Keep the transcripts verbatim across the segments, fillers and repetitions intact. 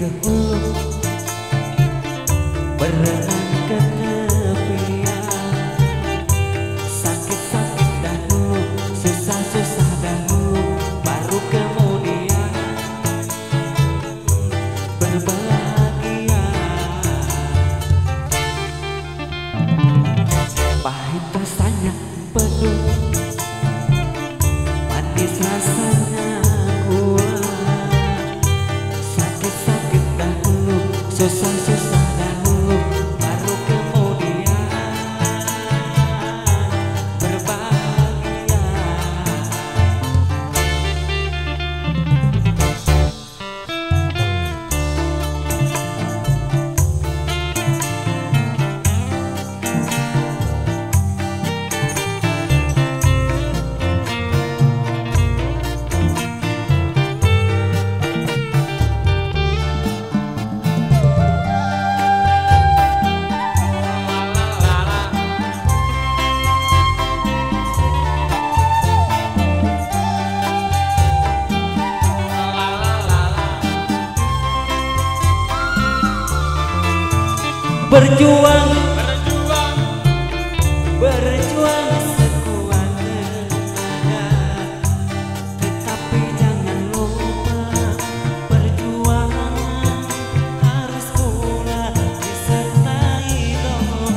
hulu, berenang ke tepian. Sakit-sakit dahulu, susah-susah dahulu, baru kemudian berbahagia. Pahit rasanya penuh, manis rasanya gula. Sakit-sakit dahulu, susah-susah dahulu, baru kemudian berbahagia. Berjuang, berjuang, berjuang sekuat tenaga, tetapi jangan lupa perjuangan harus pula disertai doa.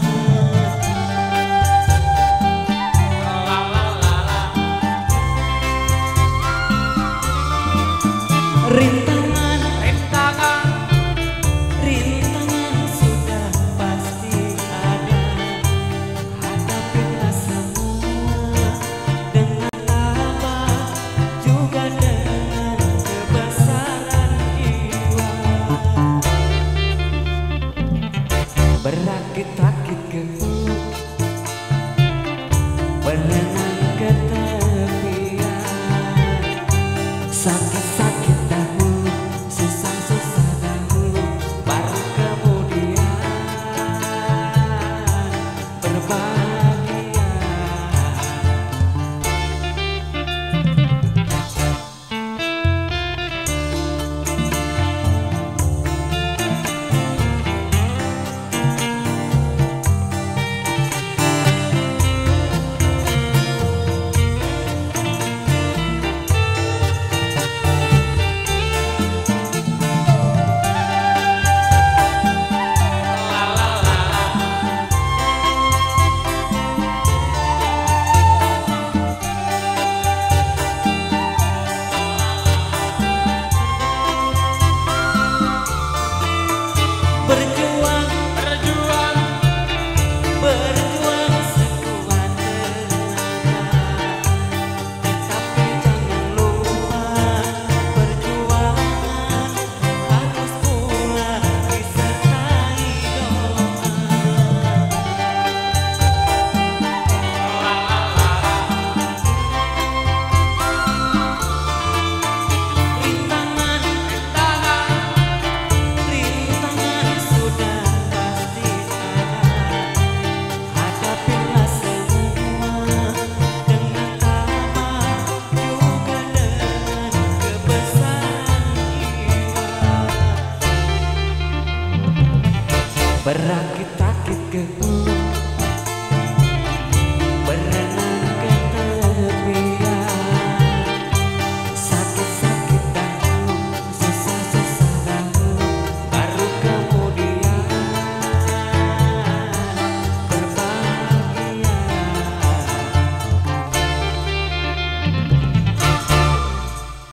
Rintangan, rintangan, rintangan sudah pasti ada. Hadapilah semua dengan tabah, juga dengan kebesaran jiwa. Berakit-rakit ke hulu, berenang ke tepian. Sakit-sakit dahulu, susah-susah dahulu, baru kemudian berbahagia. Berjuang, berjuang, berjuang sekuat tenaga, tetapi jangan lupa perjuangan harus pula disertai doa. Rintangan, rintangan, rintangan sudah pasti ada. Hadapilah semua dengan tabah, juga dengan kebesaran jiwa. Berakit